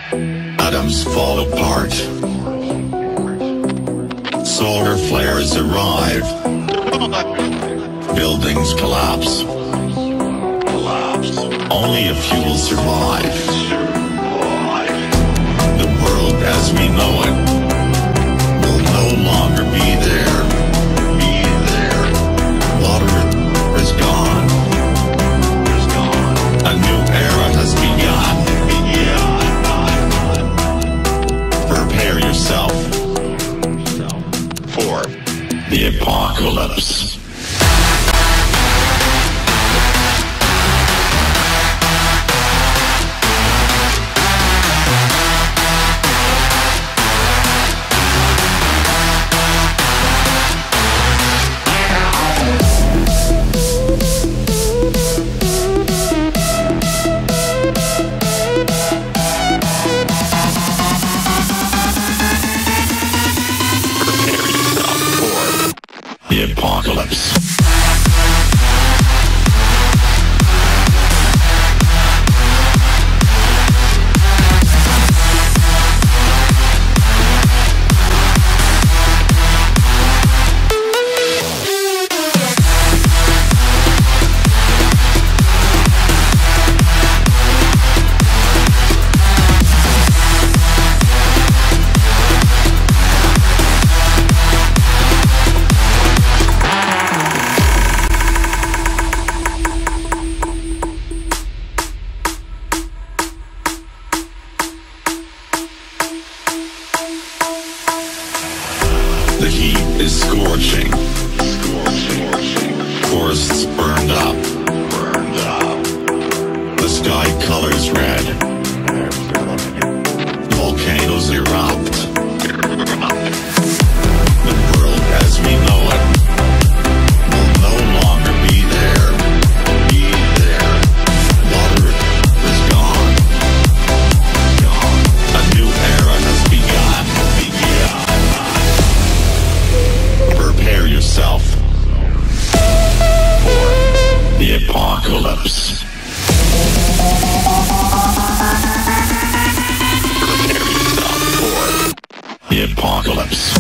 Atoms fall apart. Solar flares arrive. Buildings collapse. Only a few will survive. The world as we know it will no longer be there. Water is gone. A new era has begun. Prepare yourself for the apocalypse. The apocalypse. The heat is scorching. Forests burned up. The sky colors red. Volcanoes erupt. The world as we know it will no longer be there. Water is gone. A new era has begun. Prepare yourself for the apocalypse. Prepare yourself for the apocalypse.